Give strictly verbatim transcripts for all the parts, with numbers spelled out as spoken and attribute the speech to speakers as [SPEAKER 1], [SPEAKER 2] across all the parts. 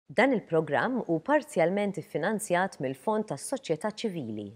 [SPEAKER 1] Dan il-programm hu parzjalment iffinanzjat mill-Fond tas-Soċjetà Ċivili.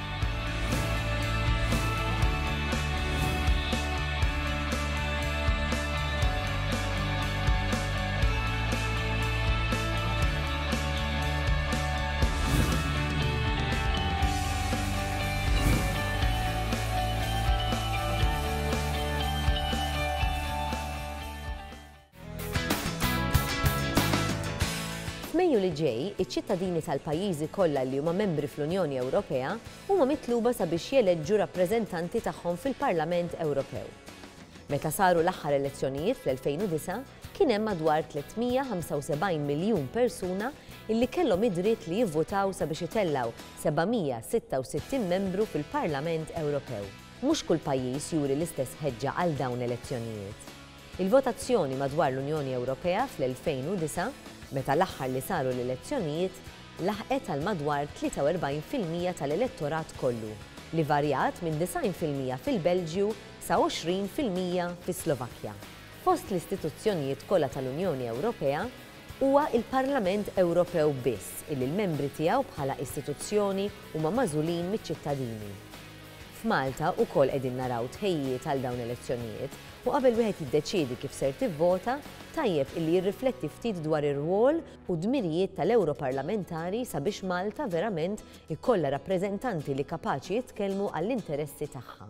[SPEAKER 1] F'Mejju li ġej, iċ-ċittadini tal-pajjiżi kollha li huma membri fl-Unjoni Ewropea huma mitluba sabiex jeleġġu rappreżentanti tagħhom fil-Parlament Ewropew. Meta saru l-aħħar elezzjonijiet fl-elfejn u disa' kien hemm madwar tlietmija ħamsa u sebgħin miljun persuna illi kellhom id-dritt li jivvutaw sabiex itellgħu sebgħmija sitta u sittin membru fil-Parlament Ewropew. Mhux kull pajjiż juri l-istess ħeġġa għal dawn elezzjonijiet. Il-votazzjoni madwar l-Unjoni Ewropea fl-elfejn u disa' meta l-aħħar li saru l-elezzjonijiet laħqet għal madwar tlieta u erbgħin fil-mija tal-elettorat kollu, li varjat minn design fil-mija fil-Belġju sa għoxrin fil-mija fis-Slovakkja. Fost l-istituzzjonijiet kollha tal-Unjoni Ewropea huwa il-Parlament Ewropew biss illi l-membri tiegħu bħala istituzzjoni huma magħżulin miċ-ċittadini. F'Malta wkoll qegħdin naraw tħejjiet għal dawn elezzjonijiet u qabel wieħed jiddeċiedi kif ser tivvota, tajjeb illi jirrifletti ftit dwar ir-rwol u dmirijiet tal-Ewroparlamentari sabiex Malta verament ikollha rappreżentanti li kapaċi jitkellmu għall-interessi tagħha.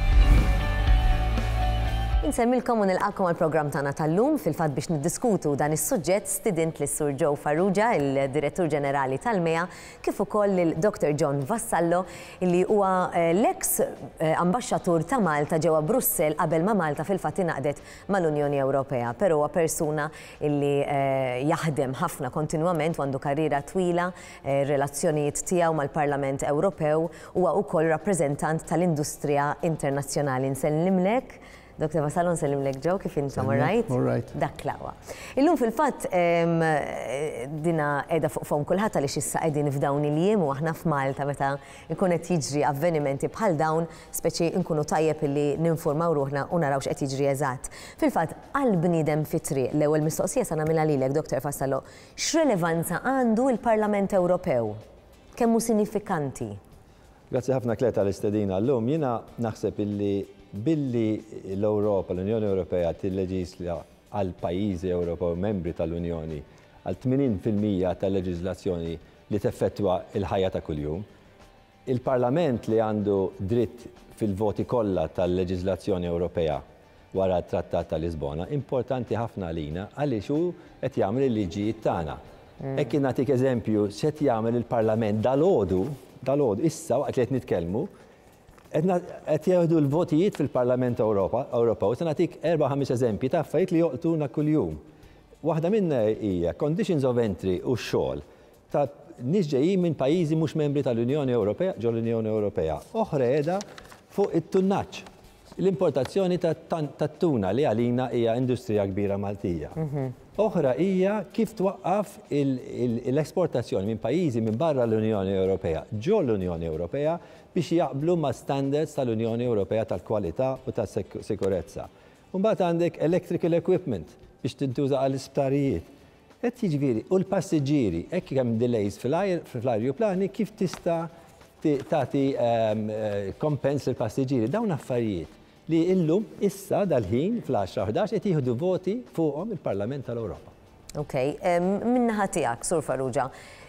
[SPEAKER 1] Insemmilkom u nilqakom għall-programm tagħna tal-lum fil-fatt biex niddiskutu dan is-suġġett stidint lis-Sur Joe Farrugia, il-Direttur Ġenerali tal-Mea, kif ukoll lil-Doktor John Vassallo, illi huwa l-eks ambaxxatur ta' Malta ġewwa Brussell qabel ma Malta fil-fatt ingħaqdet mal-Unjoni Ewropea, però huwa persuna illi jaħdem ħafna kontinwament u għandu karriera twila, relazzjonijiet tiegħu mal-Parlament Ewropew, huwa wkoll rappreżentant tal-Industrija Internazzjonali. Nsellimlek. Doktor Vassallo, nsellimlek Joe, kif intom, all right?
[SPEAKER 2] All right.
[SPEAKER 1] Dak laqwa. Illum fil-fatt dina qiegħda fuq fhom kulħadd għaliex issa qegħdin f'dawn il-jiem u aħna f'Malta meta jkun qed jiġri avvenimenti bħal dawn, speċi nkunu tajjeb illi ninformaw ruħna u naraw x'qed jiġri eżatt. Fil-fatt għal bniedem fit-triq l-ewwel mistoqsija sa nagħmilha lilek, Doktor Vassallo, x'relevanza għandu l-Parlament Ewropew? Kemm hu sinifikanti?
[SPEAKER 2] Grazzi ħafna Kleta l-istedina llum. Jiena naħseb illi billi l-Ewropa, l-Unjoni Ewropea tilleġisla għal pajjiżi Ewropew membri tal-Unjoni għal tmenin fil-mija tal-leġiżlazzjoni li teffettwa il-ħajja ta' kuljum. Il-Parlament li għandu dritt fil-voti kollha tal-leġiżlazzjoni Ewropea wara t-Trattat ta' Lisbona importanti ħafna għalina għaliex hu qed jagħmel il-liġijiet tagħna. Hekk nagħtik eżempju x'qed jagħmel il-Parlament dal-għodu, dal-għodu issa waqt li qed nitkellmu, qed jieħdu l-votijiet fil-Parlament Ewropew, se nagħtik erba' ħames eżempji ta' affarijiet li joqtuna kuljum. Waħda minnha hija conditions of entry u x-xogħol ta' nies ġejjin minn pajjiżi mhux membri tal-Unjoni Ewropea ġol l-Unjoni Ewropea. Oħra qiegħda fuq it-tunnaġġ. L-importazzjoni tat-tuna li għalina hija industrija kbira Maltija. Oħra hija kif twaqqaf l-esportazzjoni minn pajjiżi minn barra l-Unjoni Ewropea ġol l-Unjoni Ewropea biex jaqblu ma' standards tal-Unjoni Ewropea tal-kwalità u tas-sikurezza. Mbagħad għandek electrical equipment biex tintuża għall-isptarijiet. Qed jiġifieri u l-passiġġieri hekk hemm delays fl-ajruplani kif tista' tagħti kompens lill-passiġġieri. Dawn affarijiet li illum issa dal-ħin fl-għaxra ħdax qed jieħdu voti fuqhom il-Parlament tal-Ewropa.
[SPEAKER 1] Ok, min-naħa tiegħek, Sur Farrugia,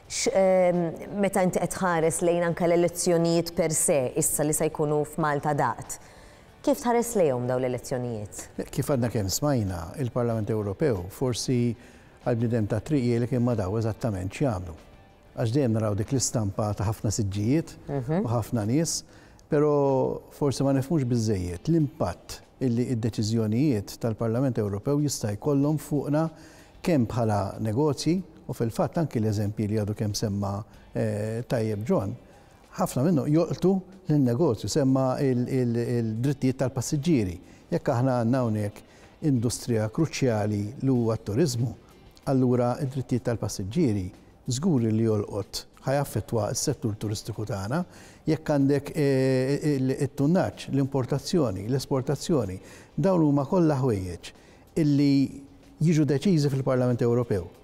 [SPEAKER 1] meta inti qed tħares lejn anke l-elezzjonijiet per se issa li se jkunu f'Malta daqt, kif tħares lejhom dawn l-elezzjonijiet?
[SPEAKER 3] Kif għadna kemm smajna, il-Parlament Ewropew forsi għall-bniedem ta' triq li kien ma daw eżattament x'jagħmlu. Għax dejjem naraw dik l-istampa ta' ħafna siġġijiet u ħafna nies, però forsi ma nifhmux biżżejjed l-impatt illi d-deċiżjonijiet tal-Parlament Ewropew jista' jkollhom fuqna kemm bħala negozji u fil-fatt anki l-eżempji li għadu kemm semma tajjeb John, ħafna minnu joqtu lin-negozju semma il-drittijiet tal-passiġġieri. Jekk aħna għandna hawnhekk industrija kruċjali li huwa t-turiżmu, allura id-drittijiet tal-passiġġieri żgur li jolqot ħajaffettwa s-settur turistiku tagħna, jekk għandek it-tunnaġġ, l-importazzjoni, l-esportazzjoni, dawn huma kollha ħwejjeġ illi jiġu deċiżi fil-Parlament Ewropew.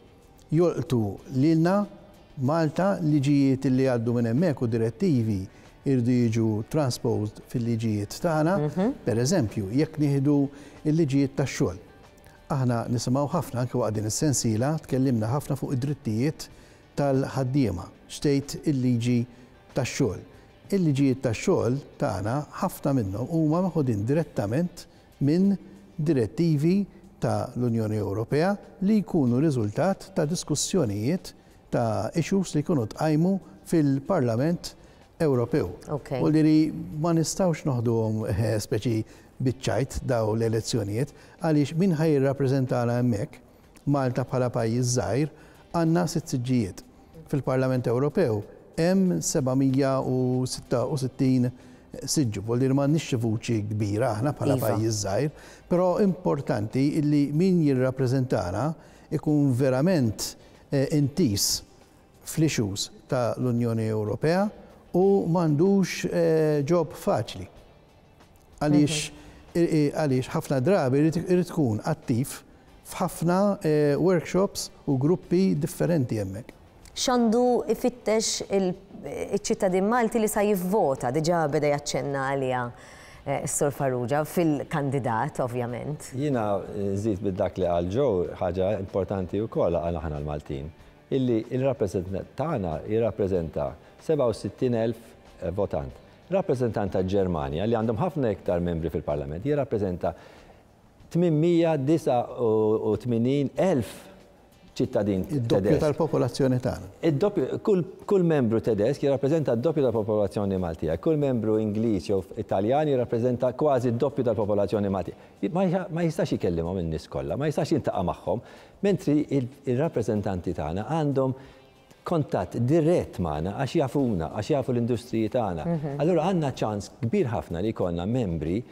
[SPEAKER 3] jolqtu lilna Malta liġijiet li għaddu minn hemmhekk u direttivi irdu jiġu transposed fil-liġijiet tagħna. Per eżempju, jekk nieħdu il-liġijiet tax-xogħol. Aħna nisimgħu ħafna anke waqt din is-sensiela tkellimna ħafna fuq id-drittijiet tal-ħaddiema, xtejt il-liġi tax-xogħol. Il-liġijiet tax-xogħol tagħna ħafna minnhom huma maħudin direttament minn direttivi ta' l-Unjoni Ewropea li jkunu riżultat ta' diskussjonijiet ta' issues li jkunu tqajmu fil-Parlament Ewropew. U li ma nistawx noħduhom speċi biċċajt daw l-elezzjonijiet għaliex min ħaj jirrappreżentana hemmhekk Malta bħala pajjiż żgħir għandna sitt siġġijiet. Fil-Parlament Ewropew hemm sebgħmija u sitta u sittin siġġu, vuol dire m'għandniex vuċi kbira aħna bħala pajjiż żgħir, però importanti illi min jirrappreżentana ikun verament intis fl-issues ta' l-Unjoni Ewropea u m'għandux ġob faċli. Għaliex ħafna drabi irid tkun attiv f'ħafna workshops u gruppi differenti hemmhekk.
[SPEAKER 1] X'għandu ifittex il-ċittadin Malti li sa jivvota diġà beda jaċċenna għaliha s-Sur Farrugia fil-kandidat, ovvjament.
[SPEAKER 2] Jiena żid bid-dak li għal ġew ħaġa importanti wkoll għal aħna l-Maltin, illi il-rappreżentant tagħna jirrappreżenta seba' u sittin elf votant. Rappreżentant ta' Ġermanja li għandhom ħafna iktar membri fil-Parlament jirrappreżenta tminmija disa' u tminin elf ċittadin tedesк.
[SPEAKER 3] Id-doppju tal-popolazzjoni tagħna.
[SPEAKER 2] Id-doppju, kull membru tedesk jirrappreżenta d-doppju tal-popolazzjoni Maltija. Kull membru Ingliż jew Italjan jirrappreżenta kważi d-doppju tal-popolazzjoni Maltija. Ma jistax ikellimhom in-nies kollha, ma jistax jintaqa' magħhom, mentri ir-rappreżentanti tagħna għandhom kontatt dirett magħna għax jafuna, għax jafu l-industriji tagħna. Allura għandna ċans kbir ħafna li jkollna membri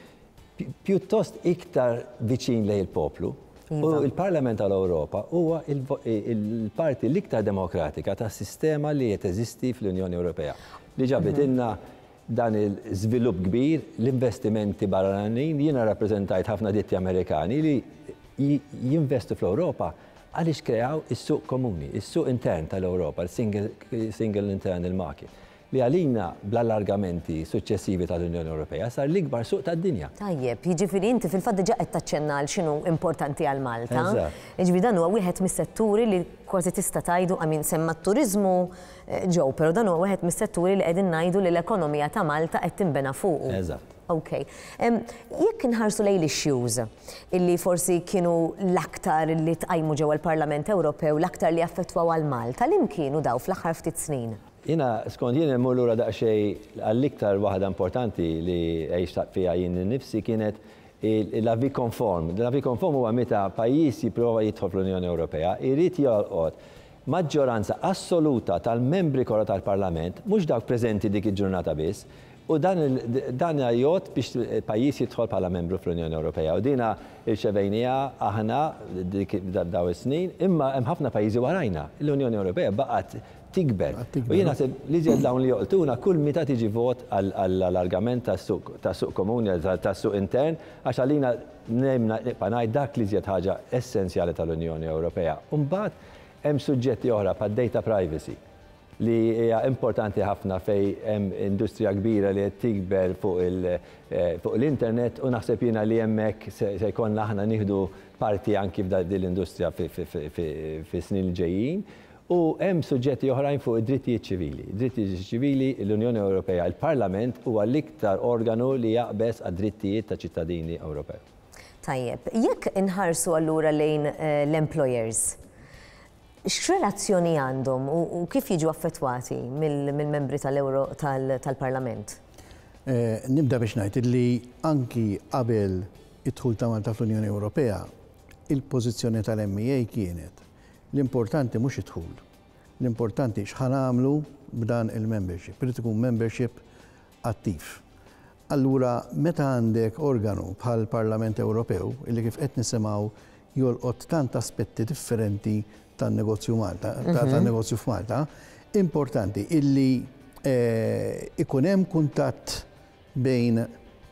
[SPEAKER 2] pjuttost iktar viċin lejn il-poplu. U il-Parlament tal-Ewropa huwa il-parti l-iktar demokratika tas sistema li qed teżisti fl-Unjoni Ewropea. Li ġabitilna dan il-żvilupp kbir, l-investimenti barranin, jiena rappreżentajt ħafna ditti Amerikani li jinvestu fl-Ewropa għaliex kreaw is-suq komuni, is-suq intern tal-Ewropa, il-single internal market, li għalina bl-allargamenti successivi tal-Unjoni Ewropea sar l-ikbar suq tad-dinja.
[SPEAKER 1] Tajjeb, jiġifieri inti fil-fatt diġà qed taċċenna għal x'inhu importanti għal Malta. Jiġifieri dan huwa wieħed mis-setturi li kważi tista' tgħidu għamin semma t-turiżmu ġew, però dan huwa wieħed mis-setturi li qegħdin ngħidu li l-ekonomija ta' Malta qed tinbena fuqu.
[SPEAKER 2] Eżatt.
[SPEAKER 1] Okay. Jekk inħarsu lejn l-issues illi forsi kienu l-aktar li tqajmu ġewwa l-Parlament Ewropew, l-aktar li affettwaw għal Malta, lim kienu daw fl-aħħar ftit snin?
[SPEAKER 2] Jina, skont jien immur lura daqsxejn għall-iktar waħda importanti li għejx fiha jien nifsi kienet l-avi konform. L-avi konform huwa meta pajjiż jipprova jidħol fl-Unjoni Ewropea, irid jolqod maġġoranza assoluta tal-membri kollha tal-Parlament, mhux dawk preżenti dik il-ġurnata biss, u dan jgħod biex pajjiż jidħol bħala membru fl-Unjoni Ewropea. U dina irċevejnija aħna daw is-snin, imma hemm ħafna pajjiżi warajna. L-Unjoni Ewropea baqgħet tikber. U jiena li ġed dawn li joqtuna kull meta tiġi vot għall-allargament tas-suq komuni, tas-suq intern, għax għalina nemna ngħid dak li ġed ħaġa essenzjali tal-Unjoni Ewropea. U mbagħad hemm suġġetti oħra bħad-data privacy li hija importanti ħafna fej hemm industrija kbira li qed tikber fuq l-internet u naħseb jiena li hemmhekk se jkollna aħna nieħdu parti anki f'din l-industrija fi snin ġejjin. U hemm suġġetti oħrajn fuq id-drittijiet ċivili. Id-drittijiet ċivili l-Unjoni Ewropea, il-Parlament huwa l-iktar organu li jaqbes għad-drittijiet ta' ċittadini Ewropew.
[SPEAKER 1] Tajjeb, jekk inħarsu allura lejn l-employers, x'relazzjoni għandhom u kif jiġu affettwati mill-membri tal-Parlament?
[SPEAKER 3] Nibda biex ngħid li anki qabel id-dħul ta' Malta fl-Unjoni Ewropea, il-pożizzjoni tal-M E A kienet l-importanti mhux id-dħul. L-importanti x'ħan għamlu b'dan il-membership, irid ikun membership attiv. Allura meta għandek organu bħal Parlament Ewropew, illi kif qed nisimgħu jolqot tant aspetti differenti tan-negozju Malta, tan-negozju f'Malta, importanti illi ikun hemm kuntatt bejn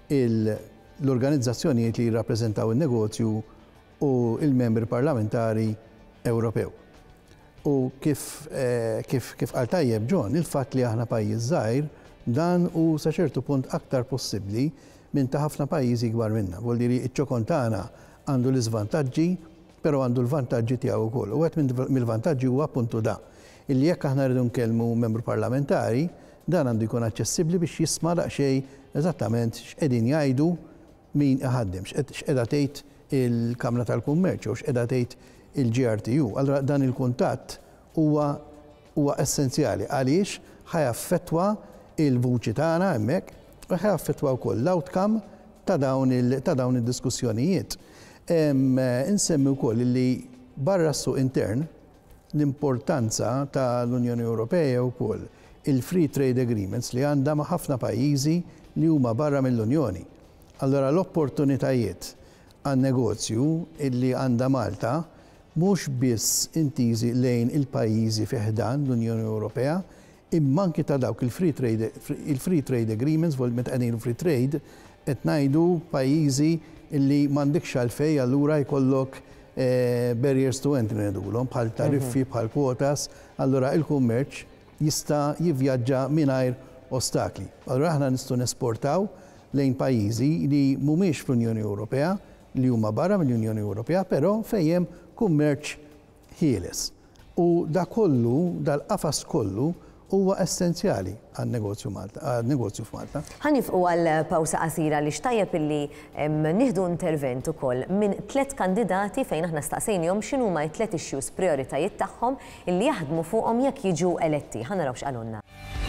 [SPEAKER 3] l-organizzazzjonijiet li jirrappreżentaw in-negozju u il-membri parlamentari Ewropew. U kif kif kif qal tajjeb John, il-fatt li aħna pajjiż żgħir dan u sa ċertu punt aktar possibbli minn ta' ħafna pajjiżi kbar minna. Vuol dire iċ-ċokon tagħna għandu l-iżvantaġġi, però għandu l-vantaġġi tiegħu wkoll. U għed mill-vantaġġi huwa appuntu da. Illi jekk aħna rridu nkellmu membru parlamentari, dan għandu jkun aċċessibbli biex jisma' daqsxejn eżattament x'qegħdin jgħidu min iħaddem, x'qiegħda tgħid il-Kamra tal-Kummerċ u x'qiegħda tgħid il-G R T U. Allura dan il-kuntatt huwa huwa essenzjali għaliex ħajaffettwa il-vuċi tagħna hemmhekk u ħajaffettwa wkoll l-outcome ta' dawn id-diskussjonijiet. Insemmi wkoll li barra s-suq intern l-importanza tal-Unjoni Ewropea wkoll il-Free Trade Agreements li għandha ma' ħafna pajjiżi li huma barra mill-Unjoni. Allora l-opportunitajiet għan negozju illi għandha Malta mhux biss intiżi lejn il-pajjiżi fih dan l-Unjoni Ewropea, imma anke ta' dawk il-free trade il-free trade agreements, vol meta qegħdin free trade, qed ngħidu pajjiżi illi m'għandekx għalfejn allura jkollok barriers to entry ngħidulhom bħal tariffi, bħal kwotas, allura il-kummerċ jista' jivvjaġġa mingħajr ostakli. Allura aħna nistgħu nesportaw lejn pajjiżi li mhumiex fl-Unjoni Ewropea, li huma barra mill-Unjoni Ewropea, però fejn hemm kummerċ ħieles. U da kollu, dal-qafas kollu, huwa essenzjali għal-negozju Malta, għal-negozju f'Malta.
[SPEAKER 1] Ħanifqu għal-pawsa qasira li xtajjeb illi nieħdu intervent ukoll minn tliet kandidati fejn aħna staqsejnihom x'inhuma t-tliet issues prioritajiet tagħhom illi jaħdmu fuqhom jekk jiġu eletti. Ħanaraw x'qalulna.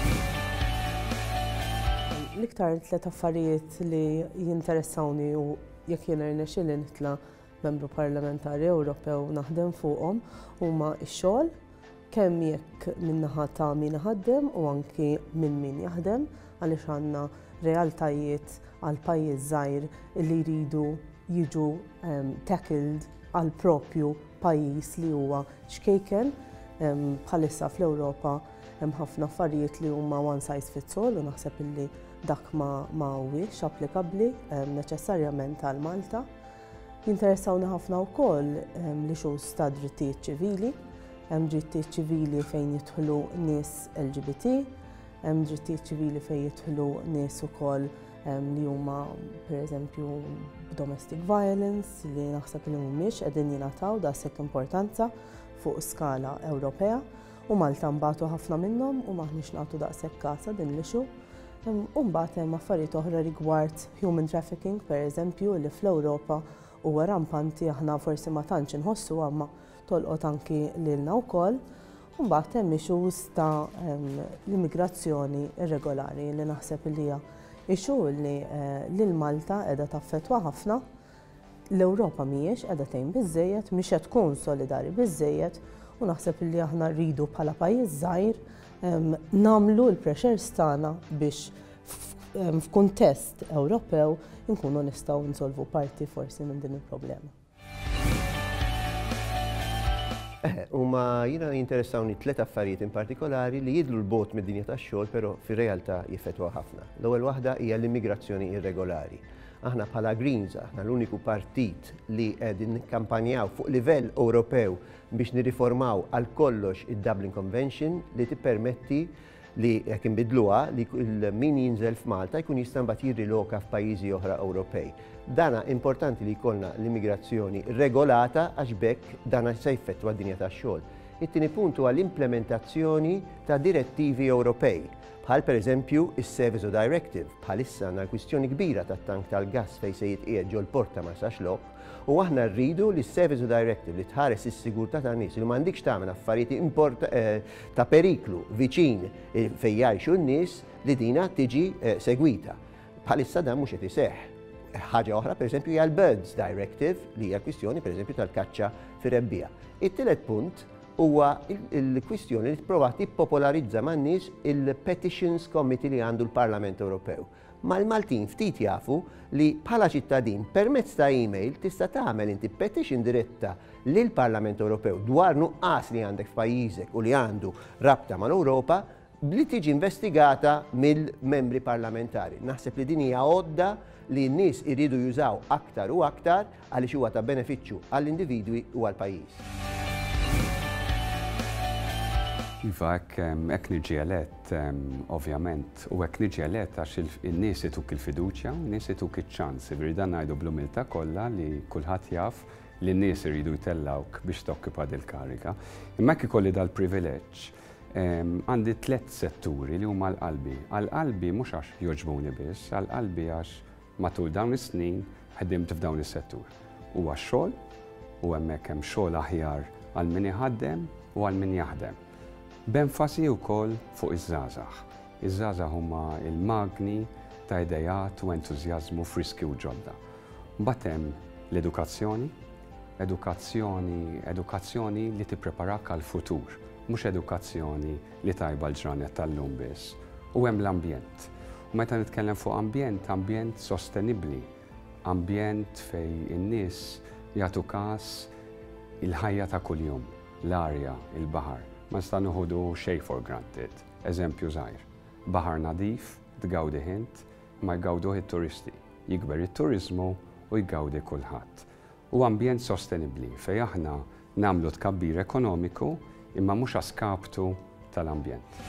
[SPEAKER 4] L-iktar tliet affarijiet li jinteressawni u jekk jiena rnexxieli nitla' membru parlamentari Ewropew naħdem fuqhom huma x-xogħol, kemm jekk min-naħa ta' min iħaddem u anki minn min jaħdem għaliex għandna realtajiet għal pajjiż żgħir li jridu jiġu tackled għal propju pajjiż li huwa xkejken. Bħalissa fl-Ewropa hemm ħafna affarijiet li huma one size fits all u naħseb illi dak ma huwiex applikabbli neċessarjament għal Malta. Jinteressawni ħafna wkoll li xus ta' drittijiet ċivili, hemm drittijiet ċivili fejn jidħlu nies L G B T, hemm drittijiet ċivili fejn jidħlu nies ukoll li huma pereżempju domestic violence li naħseb li mhumiex qegħdin jingħataw daqshekk importanza fuq skala Ewropea u Malta mbagħtu ħafna minnhom u maħniex nagħtu daqshekk kasa din l-issue. U mbagħad hemm affarijiet oħra rigward human trafficking pereżempju li fl-Ewropa huwa rampanti aħna forsi ma tantx inħossu għamma tolqot anki lilna wkoll. U mbagħad hemm issues ta' l-immigrazzjoni irregolari li naħseb li hija issue li lil Malta qiegħda taffettwa ħafna. L-Ewropa mhijiex qiegħda tgħin biżżejjed, mhix qed tkun solidari biżżejjed u naħseb li aħna rridu bħala pajjiż żgħir nagħmlu l-pressures tagħna biex f'kuntest Ewropew inkunu nistgħu nsolvu parti forsi minn din il-problema.
[SPEAKER 5] Huma jiena jinteressawni tliet affarijiet in partikolari li jidhlu l-bot mid-dinja tax-xogħol però fir-realtà jiffettwa ħafna. L-ewwel waħda hija l-immigrazzjoni irregolari. Aħna bħala Greens aħna l-uniku partit li qegħdin nikkampanjaw fuq livell Ewropew biex nirriformaw għal kollox id-Dublin Convention li tippermetti li jekk inbidluha li min jinżel f'Malta jkun jista' mbagħad jirriloka f'pajjiżi oħra Ewropej. Dana importanti li jkollna l-immigrazzjoni regolata għax bekk dana se jfettwa d-dinja tax-xogħol. It-tieni punt huwa l-implementazzjoni ta' direttivi Ewropej, bħal pereżempju is-Seveso Directive, bħalissa għandna kwistjoni kbira tat-tank tal-gass fejn se jitqiegħed ġol porta ma sax lok, u aħna rridu li s-Seveso Directive li tħares is-sigurtà tan-nies li m'għandikx tagħmel affarijiet ta' periklu viċin fejn jgħixu n-nies li dina tiġi segwita. Bħalissa dan mhux qed iseħħ. Ħaġa oħra pereżempju hija l-Birds Directive li hija kwistjoni pereżempju tal-kaċċa fir-rebbija. It-tielet punt huwa l-kwistjoni li tipprova tippopolarizza man-nies il-Petitions Committee li għandu l-Parlament Ewropew. Mal-Maltin ftit jafu li bħala ċittadin permezz ta' email tista' tagħmel inti petition diretta lill Parlament Ewropew dwar nuqqas li għandek f'pajjiżek u li għandu rabta mal-Ewropa li tiġi investigata mill-membri parlamentari. Naħseb li din hija għodda li n-nies iridu jużaw aktar u aktar għaliex huwa ta' benefiċċju għall-individwi u għall-pajjiż.
[SPEAKER 6] Iva, hekk niġi elett, ovvjament, u hekk niġi elett għax in-nies ituk il-fiduċja, in-nies ituk iċ-ċans. Ivri dan ngħidu bl-umiltà kollha li kulħadd jaf li n-nies iridu jtellawk biex tokkipa dil-karika. Imma hekk ikolli dal-privileġġ. Għandi tliet setturi li huma l-qalbi. Għal-qalbi mhux għax jogħġbuni biss, għal-qalbi għax matul dawn is-snin ħedimt f'dawn is-settur. Huwa x-xogħol u hemmhekk hemm xogħol aħjar għal min iħaddem u għal min jaħdem. B'enfasi wkoll fuq iż-żgħażagħ. Iż-żgħażagħ huma l-magni ta' idejat u entużjażmu friski u ġodda. Mbagħad hemm l-edukazzjoni, edukazzjoni, edukazzjoni li tippreparak għall-futur, mhux edukazzjoni li tajba l-ġranet tal-lum biss. U hemm l-ambjent. U meta nitkellem fuq ambjent, ambjent sostenibbli, ambjent fej in-nies jagħtu każ il-ħajja ta' kuljum, l-arja, il-baħar. Ma nista' nieħdu xejn for granted. Eżempju żgħir. Baħar nadif, tgawdi ħint, ma jgawduh it-turisti. Jikber it-turiżmu u jgawdi kulħadd. U ambjent sostenibbli fejn aħna nagħmlu tkabbir ekonomiku imma mhux għaskaptu tal-ambjent.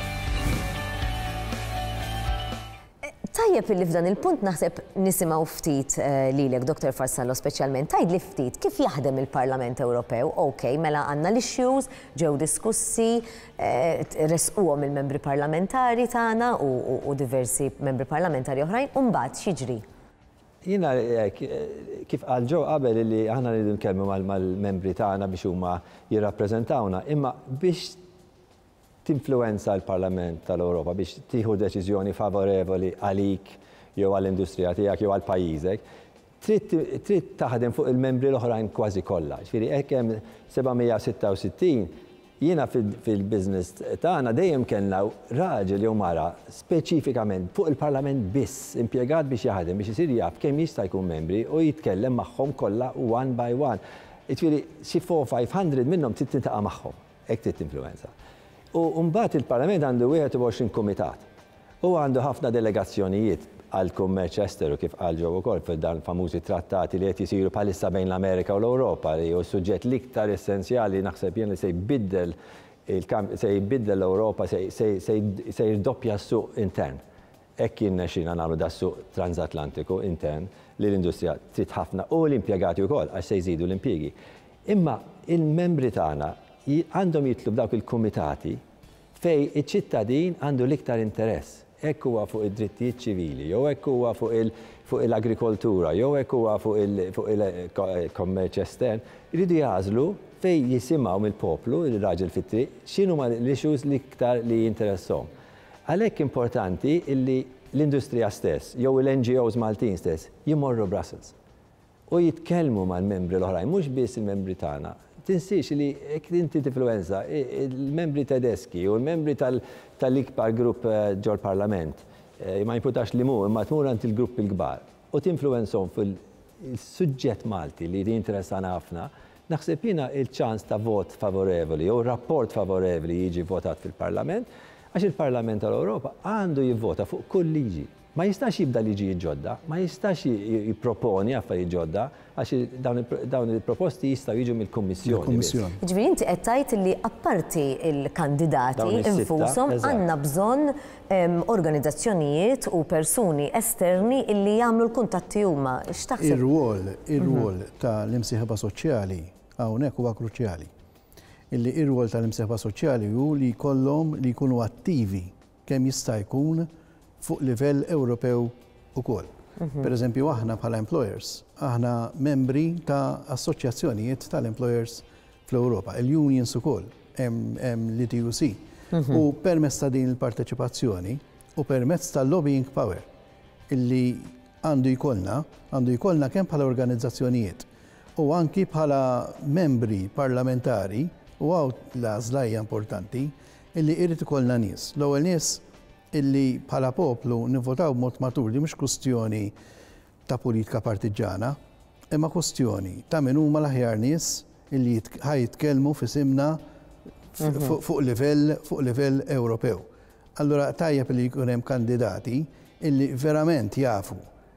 [SPEAKER 1] Tajjeb illi f'dan il-punt naħseb nisimgħu ftit lilek, Doktor Farsallo speċjalment, tgħidli ftit kif jaħdem il-Parlament Ewropew. OK, mela għandna l-issues, ġew diskussi, resquhom il-membri parlamentari tagħna u diversi membri parlamentari oħrajn, u mbagħad x'jiġri?
[SPEAKER 2] Jiena kif qal ġew qabel li aħna rridu nkellmu mal-membri tagħna biex huma jirrappreżentawna, imma biex tinfluwenza l-Parlament tal-Ewropa biex tieħu deċiżjoni favorevoli għalik jew għall-industrija tiegħek jew għal pajjiżek, trid taħdem fuq il-membri l-oħrajn kważi kollha. Ġifieri hekk hemm sebgħmija sitta u sittin, jiena fil-business tagħna dejjem kellna raġel jew mara speċifikament fuq il-Parlament biss impjegat biex jaħdem biex isir jaf kemm jista' jkun membri u jitkellem magħhom kollha one by one. Ġifieri xi four five hundred minnhom trid tintaqa' magħhom, hekk trid tinfluwenza. U mbagħad il-Parlament għandu wieħed u għoxrin kumitat. U għandu ħafna delegazzjonijiet għal kummerċ esteru kif qal ġew ukoll fil-dan famużi trattati li qed jisiru bħalissa bejn l-Amerika u l-Ewropa li hu suġġett l-iktar essenzjali naħseb jien li se jbiddel se jbiddel l-Ewropa se jirdoppja s-suq intern. Hekk jinnexxina nagħmlu da suq transatlantiku intern li l-industrija trid ħafna u l-impjegati wkoll għax se jżidu l-impjiegi. Imma il-membri tagħna għandhom jitlu b'dawk il-kumitati fej iċ-ċittadin għandu l-iktar interess. Hekk huwa fuq id-drittijiet ċivili, jew hekk huwa fuq l-agrikoltura, jew hekk huwa fuq il-kommerċ estern, iridu jażlu fej jisimgħu mill-poplu, il-raġel fit-triq, x'inhuma l-issues l-iktar li jinteressahom. Għalhekk importanti illi l-industrija stess, jew l-N G Os Maltin stess, jimorru Brussels u jitkellmu mal-membri l-oħrajn, mhux biss il-membri tagħna. Tinsiex li jekk inti tifluenza il-membri tedeschi u l-membri tal-ikbar grupp ġol parlament ma jimputax li mu imma tmur għand il-grupp il-kbar u tinfluenzhom fil-suġġett Malti li jinteressana ħafna, naħseb jiena il-ċans ta' vot favorevoli u rapport favorevoli jiġi votat fil-Parlament għax il-Parlament tal-Ewropa għandu jivvota fuq kull liġi. Ma jistax jibda liġi ġodda, ma jistax jipproponi affarijiet ġodda, għax dawn il-proposti jistaw jiġu mill-Kummissjoni.
[SPEAKER 1] Ġifieri inti qed tgħid li apparti il-kandidati infushom għandna bżonn organizzazzjonijiet u persuni esterni illi jagħmlu l-kuntatti huma. X'taħseb?
[SPEAKER 3] Ir-rwol, ir-rwol tal-imsieħba soċjali hawnhekk huwa kruċjali. Illi ir-rwol tal-imsieħba soċjali hu li jkollhom li jkunu attivi kemm jista' jkun fuq livell Ewropew ukoll. Per eżempju, aħna bħala employers, aħna membri ta' assoċjazzjonijiet tal-employers fl-Ewropa, il-unions ukoll, hemm l-I T U C. U permezz ta' din il-parteċipazzjoni u permezz tal-lobbying power illi għandu jkollna, għandu jkollna kemm bħala organizzazzjonijiet u anki bħala membri parlamentari u għaw l-għażlajja importanti illi irrid ikollna nies. L-ewwel nies illi bħala poplu nivvotaw b'mod matur li mhux kwestjoni ta' politika partiġana, imma kwestjoni ta' min huma l-aħjar nies illi ħajtkellmu f'isimna fuq livell fuq livell Ewropew. Allura tajjeb li jkun hemm kandidati illi verament jafu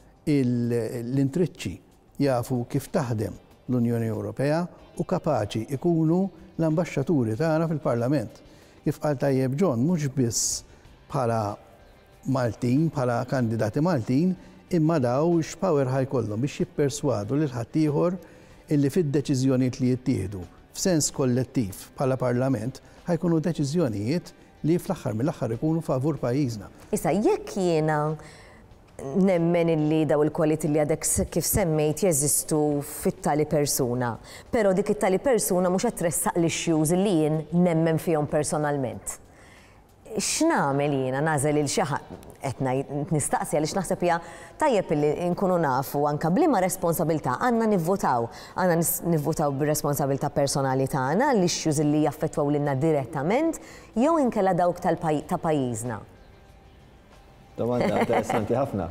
[SPEAKER 3] l-intriċċi, jafu kif taħdem l-Unjoni Ewropea u kapaċi ikunu l-ambaxxaturi tagħna fil-Parlament. kif qal tajjeb John, mhux biss bħala Maltin, bħala kandidati Maltin, imma daw x'power ħajkollhom biex jipperswadu lil ħaddieħor illi fid-deċiżjonijiet li jittieħdu f'sens kollettiv bħala Parlament ħajkunu deċiżjonijiet li fl-aħħar mill-aħħar ikunu favur pajjiżna.
[SPEAKER 1] Issa jekk jiena nemmen illi daw il-kwaliti li għadek kif semmejt jeżistu fit-tali persuna, però dik it-tali persuna mhux qed tressaq l-issues li jien nemmen fihom personalment. X'nagħmel jiena nażel il xi ħadd qed nistaqsi għaliex naħseb hija tajjeb illi nkunu nafu anke bliema responsabilità għandna nivvotaw, għandna nivvotaw bir-responsabilità personali tagħna l-issues li jaffettwaw lilna direttament jew inkella dawk ta' pajjiżna.
[SPEAKER 2] Domanda interessanti ħafna.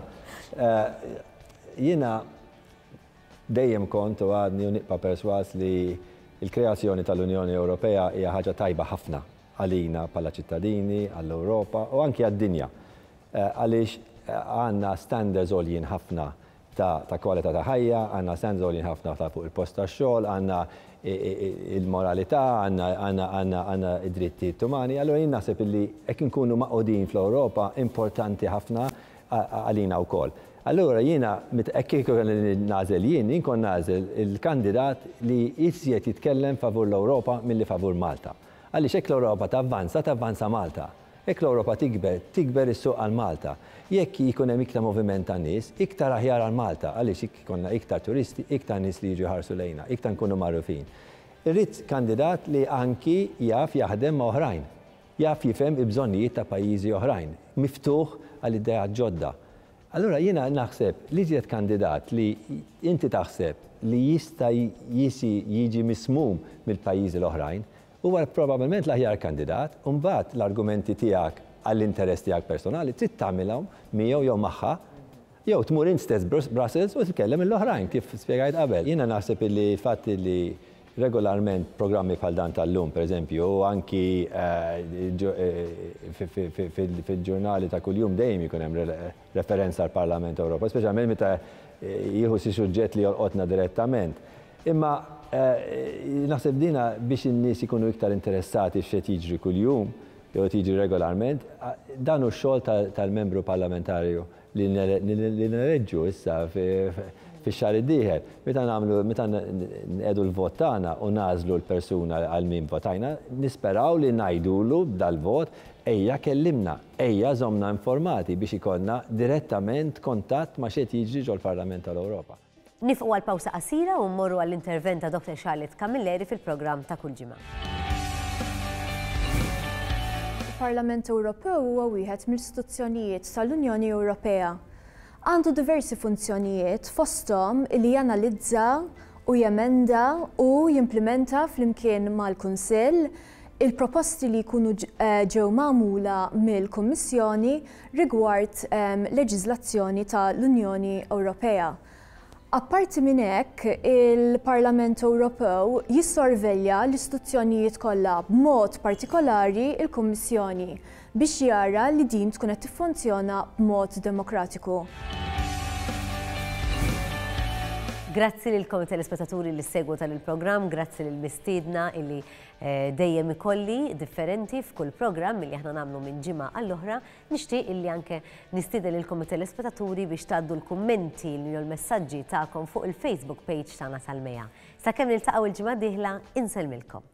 [SPEAKER 2] Jiena dejjem kont u għadni u nibqa' perswas li l-kreazzjoni tal-Unjoni Ewropea hija ħaġa tajba ħafna għalina bħala ċittadini, għall-Ewropa u anki għad-dinja. Għaliex għandna standards għoljin ħafna ta' kwalità ta' ħajja, għandna standards għoljin ħafna ta' fuq il-post tax-xogħol, għandna il-moralità, għandna id-drittijiet umani. Allura jien naħseb illi hekk inkunu maqgħudin fl-Ewropa importanti ħafna għalina wkoll. Allura jiena hekk kieku nażel jien, jien kon nażel il-kandidat li jisjiet jitkellem favur l-Ewropa milli favur Malta. Għaliex hekk l-Ewropa tavvanza, tavvanza Malta. Hekk l-Ewropa tikber, tikber is-suq għal Malta. Jekk jkun hemm iktar moviment ta' nies, iktar aħjar għal Malta, għaliex ikonna iktar turisti, iktar nies li jiġu ħarsu lejna, iktar nkunu magħrufin. Irrid kandidat li anki jaf jaħdem ma' oħrajn, jaf jifhem il-bżonnijiet ta' pajjiżi oħrajn, miftuħ għal idejat ġodda. Allura jiena naħseb li ġiet kandidat li inti taħseb li jista' jisi jiġi mismum mill-pajjiżi l-oħrajn, huwa probabbilment l-aħjar kandidat, u mbagħad l-argumenti tiegħek għall-interess tiegħek personali trid tagħmilhom miegħu jew magħha, jew tmur int stess Brussels u titkellem mill-oħrajn kif spjegajt qabel. Jiena naħseb illi fatt li regolarment programmi bħal dan tal-lum, pereżempju, u anki fil-ġurnali ta' kuljum dejjem ikun hemm referenza għall Parlament Ewropew, speċjalment meta jieħu xi suġġett li jolqotna direttament. Imma naħseb dina biex in-nies ikunu iktar interessati f'xed jiġri kuljum, jew tiġi regolarment, dan hu x-xogħol tal-membru parlamentarju li nereġġu issa fix-xahar id-dieħel. Meta nagħmlu meta nqedu l-vot tagħna u nażlu l-persuna għal min votajna, nisperaw li ngħidulu b'dal-vot ejja kellimna, ejja żommna informati biex ikollna direttament kontatt ma' xed jiġri ġol-Parlament tal-Ewropa.
[SPEAKER 1] Nifqu għal pawsa qasira u mmorru għall-intervent ta' Doktor Charlotte Camilleri fil-programm ta' kull ġimgħa.
[SPEAKER 7] Il-Parlament Ewropew huwa wieħed mill-istituzzjonijiet tal-Unjoni Ewropea. Għandu diversi funzjonijiet fosthom li janalizza u jemenda u jimplementa flimkien mal-Kunsill il-proposti li jkunu ġew magħmula mill-Kummissjoni rigward leġiżlazzjoni tal-Unjoni Ewropea. Apparti minn hekk, il-Parlament Ewropew jissorvelja l-istituzzjonijiet kollha b'mod partikolari il-Kummissjoni biex jara li din tkun qed tiffunzjona b'mod demokratiku.
[SPEAKER 1] Grazzi lilkom telespettaturi li segwu tal-programm, grazzi lil mistiedna illi dejjem ikolli differenti f'kull programm li aħna nagħmlu minn ġimgħa għall-oħra. Nixtieq illi anke nistieden lilkom telespettaturi biex tgħaddu l-kummenti li l-messaġġi tagħkom fuq il-Facebook page tagħna tal-Mejja. Sakemm niltaqgħu l-ġimgħa d-dieħla insellmilkom.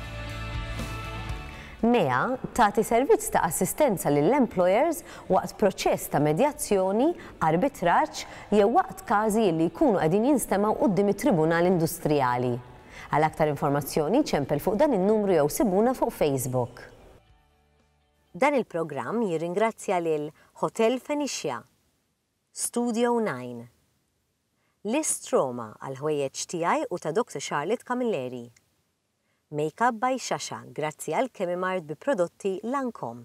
[SPEAKER 1] Mejja tagħti servizz ta' assistenza lill-employers waqt proċess ta' medjazzjoni, arbitraġġ jew waqt każi li jkunu qegħdin jinstemaw quddiem it-Tribunal Industrijali. Għal aktar informazzjoni ċempel fuq dan in-numru jew sibuna fuq Facebook. Dan il-programm jirringrazzja lil Hotel Fenicia, Studio nine, Listroma għal ħwejjeġ tiegħi u ta' Doktor Charlotte Camilleri. Makeup by Shasha, grazzi għal Chemimart bi prodotti Lancome.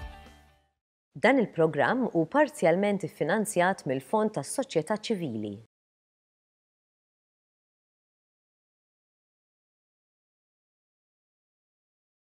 [SPEAKER 1] Dan il-programm hu parzjalment iffinanzjat mill-Fond tas-Soċjetà Ċivili.